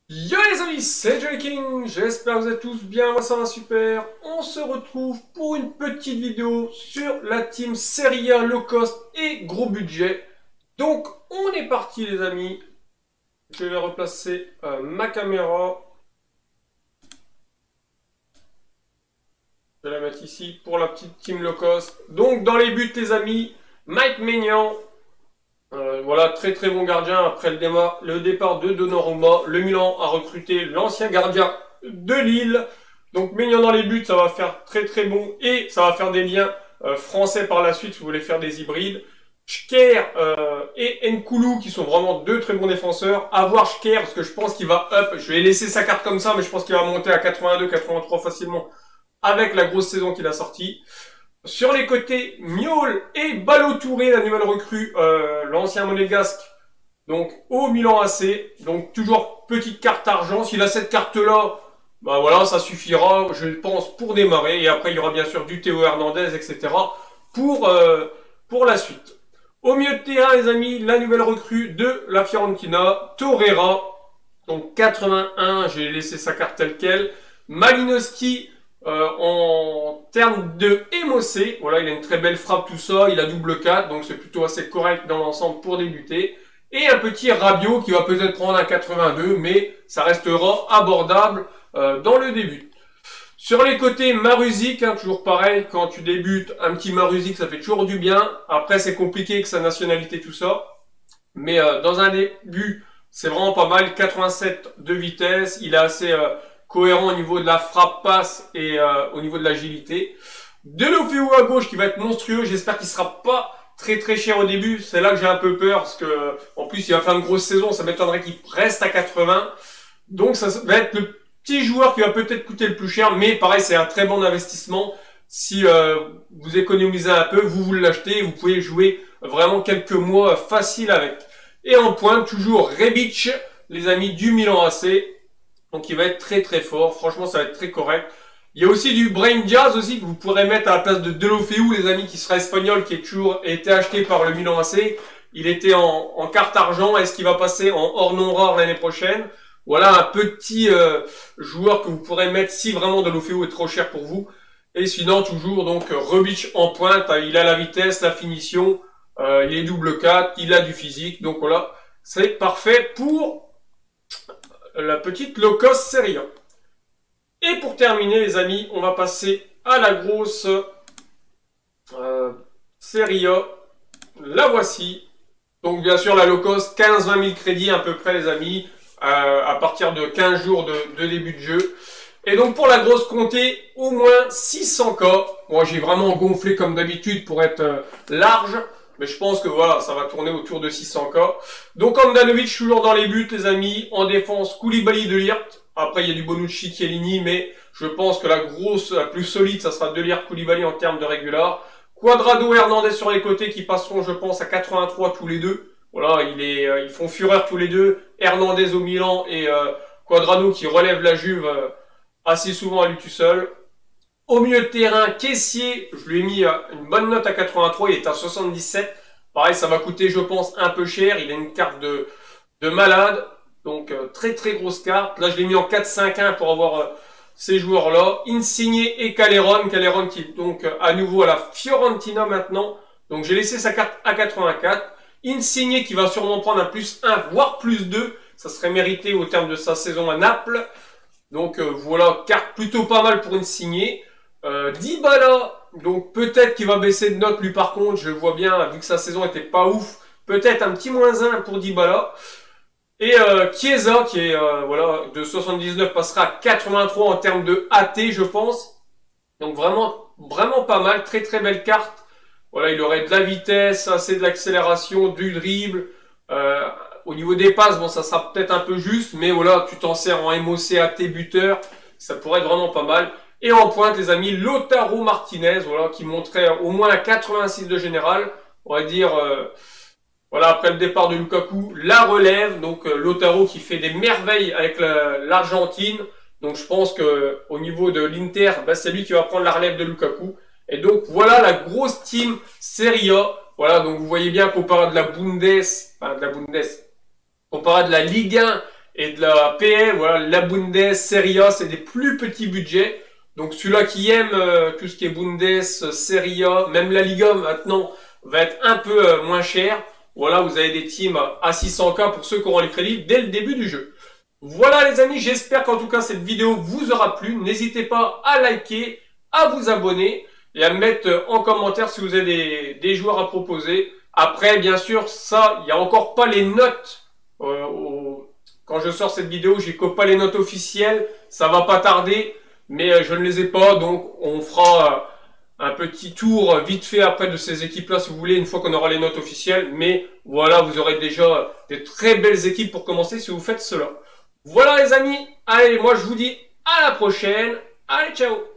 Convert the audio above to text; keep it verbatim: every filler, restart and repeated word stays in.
Yo les amis, c'est Johnny King, j'espère que vous êtes tous bien, moi ça va super. On se retrouve pour une petite vidéo sur la team Serie A low cost et gros budget. Donc on est parti les amis, je vais replacer euh, ma caméra. Je vais la mettre ici pour la petite team low cost. Donc dans les buts les amis, Mike Maignan. Euh, voilà, très très bon gardien après le, déma, le départ de Donnarumma. Le Milan a recruté l'ancien gardien de Lille. Donc Maignan dans les buts, ça va faire très très bon. Et ça va faire des liens euh, français par la suite si vous voulez faire des hybrides. Schker euh, et Nkoulou qui sont vraiment deux très bons défenseurs. À voir Schker parce que je pense qu'il va up. Je vais laisser sa carte comme ça mais je pense qu'il va monter à quatre-vingt-deux quatre-vingt-trois facilement avec la grosse saison qu'il a sortie. Sur les côtés, Miol et Balotouré, la nouvelle recrue, euh, l'ancien monégasque, donc au Milan A C. Donc toujours petite carte argent. S'il a cette carte-là, bah voilà, ça suffira, je pense, pour démarrer. Et après, il y aura bien sûr du Théo Hernandez, et cetera pour, euh, pour la suite. Au milieu de terrain, les amis, la nouvelle recrue de la Fiorentina, Torreira. Donc quatre-vingt-un, j'ai laissé sa carte telle quelle. Malinowski. Euh, en termes de M O C, voilà, il a une très belle frappe, tout ça, il a double quatre, donc c'est plutôt assez correct dans l'ensemble pour débuter. Et un petit Rabiot qui va peut-être prendre un quatre-vingt-deux, mais ça restera abordable euh, dans le début. Sur les côtés, Maruzic, hein, toujours pareil, quand tu débutes, un petit Maruzic, ça fait toujours du bien. Après, c'est compliqué avec sa nationalité, tout ça. Mais euh, dans un début, c'est vraiment pas mal, quatre-vingt-sept de vitesse, il est assez... Euh, cohérent au niveau de la frappe passe et euh, au niveau de l'agilité. Deulofeu à gauche qui va être monstrueux. J'espère qu'il sera pas très très cher au début. C'est là que j'ai un peu peur parce que en plus il va faire une grosse saison. Ça m'étonnerait qu'il reste à quatre-vingts. Donc ça va être le petit joueur qui va peut-être coûter le plus cher. Mais pareil, c'est un très bon investissement. Si euh, vous économisez un peu, vous vous l'achetez. Vous pouvez jouer vraiment quelques mois faciles avec. Et en pointe, toujours Rebic, les amis du Milan A C. Donc il va être très très fort, franchement ça va être très correct. Il y a aussi du Brain Jazz aussi que vous pourrez mettre à la place de Deulofeu, les amis, qui sera espagnol, qui est toujours été acheté par le Milan A C. Il était en, en carte argent, est-ce qu'il va passer en hors non rare l'année prochaine? Voilà un petit euh, joueur que vous pourrez mettre si vraiment Deulofeu est trop cher pour vous. Et sinon toujours donc Rebic en pointe, il a la vitesse, la finition, euh, il est double quatre, il a du physique, donc voilà, c'est parfait pour la petite low cost Serie A. Et pour terminer les amis, on va passer à la grosse euh, Serie A. La voici. Donc bien sûr la low cost, quinze à vingt mille crédits à peu près les amis, euh, à partir de quinze jours de, de début de jeu. Et donc pour la grosse comptée, au moins six cents K. Moi j'ai vraiment gonflé comme d'habitude pour être euh, large. Mais je pense que voilà, ça va tourner autour de six cents K. Donc Handanovic toujours dans les buts les amis. En défense, Koulibaly, De Ligt. Après il y a du Bonucci, Chiellini, mais je pense que la grosse, la plus solide, ça sera De Ligt, Koulibaly en termes de régular. Quadrado, Hernandez sur les côtés qui passeront je pense à quatre-vingt-trois tous les deux. Voilà, il est, euh, ils font fureur tous les deux. Hernandez au Milan et euh, Quadrado qui relève la Juve euh, assez souvent à lui tout seul. Au milieu de terrain, Caissier, je lui ai mis une bonne note à quatre-vingt-trois, il est à soixante-dix-sept. Pareil, ça va coûter, je pense, un peu cher. Il a une carte de, de malade. Donc, euh, très très grosse carte. Là, je l'ai mis en quatre cinq un pour avoir euh, ces joueurs-là. Insigne et Caleron. Caleron qui est donc euh, à nouveau à la Fiorentina maintenant. Donc, j'ai laissé sa carte à quatre-vingt-quatre. Insigne qui va sûrement prendre un plus un, voire plus deux. Ça serait mérité au terme de sa saison à Naples. Donc, euh, voilà, carte plutôt pas mal pour Insigne. Euh, Dybala, donc peut-être qu'il va baisser de note lui par contre, je le vois bien, vu que sa saison était pas ouf, peut-être un petit moins un pour Dybala. Et euh, Chiesa, qui est euh, voilà de soixante-dix-neuf, passera à quatre-vingt-trois en termes de A T, je pense. Donc vraiment, vraiment pas mal, très très belle carte. Voilà, il aurait de la vitesse, assez de l'accélération, du dribble. Euh, au niveau des passes, bon ça sera peut-être un peu juste, mais voilà, tu t'en sers en M O C A T buteur, ça pourrait être vraiment pas mal. Et en pointe, les amis, Lautaro Martinez, voilà, qui montrait au moins un quatre-vingt-six de général. On va dire, euh, voilà, après le départ de Lukaku, la relève. Donc, euh, Lautaro qui fait des merveilles avec l'Argentine. Donc, je pense que au niveau de l'Inter, bah, c'est lui qui va prendre la relève de Lukaku. Et donc, voilà la grosse team Serie A. Voilà, donc vous voyez bien, comparé de la Bundes, enfin, de la Bundes, comparé de la Ligue un et de la P L, voilà, la Bundes, Serie A, c'est des plus petits budgets. Donc celui-là qui aime euh, tout ce qui est Bundes, Serie A, même la Liga maintenant va être un peu euh, moins cher. Voilà, vous avez des teams à six cents K pour ceux qui auront les crédits dès le début du jeu. Voilà les amis, j'espère qu'en tout cas cette vidéo vous aura plu. N'hésitez pas à liker, à vous abonner et à me mettre en commentaire si vous avez des, des joueurs à proposer. Après, bien sûr, ça, il n'y a encore pas les notes. Euh, au... Quand je sors cette vidéo, j'ai pas les notes officielles. Ça va pas tarder, mais euh, je ne les ai pas. Donc, on fera euh, un petit tour vite fait après de ces équipes-là, si vous voulez, une fois qu'on aura les notes officielles. Mais voilà, vous aurez déjà des très belles équipes pour commencer si vous faites cela. Voilà les amis. Allez, moi je vous dis à la prochaine. Allez, ciao!